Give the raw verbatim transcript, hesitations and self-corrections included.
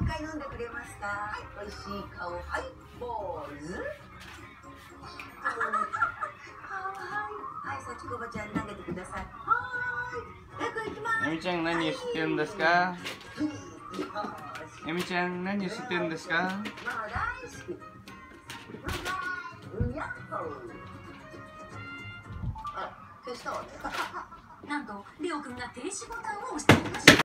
回飲んでくれますか。はい、美味しい顔。はい、ポーズ。はい、さちこばちゃん投げてください。はい、楽行きます。 えみちゃん何を知ってるんですか。えみちゃん何を知ってるんですか。 ママ大好き。うんやっほー。あ、消したわね。 なんとレオくんが停止ボタンを押していました。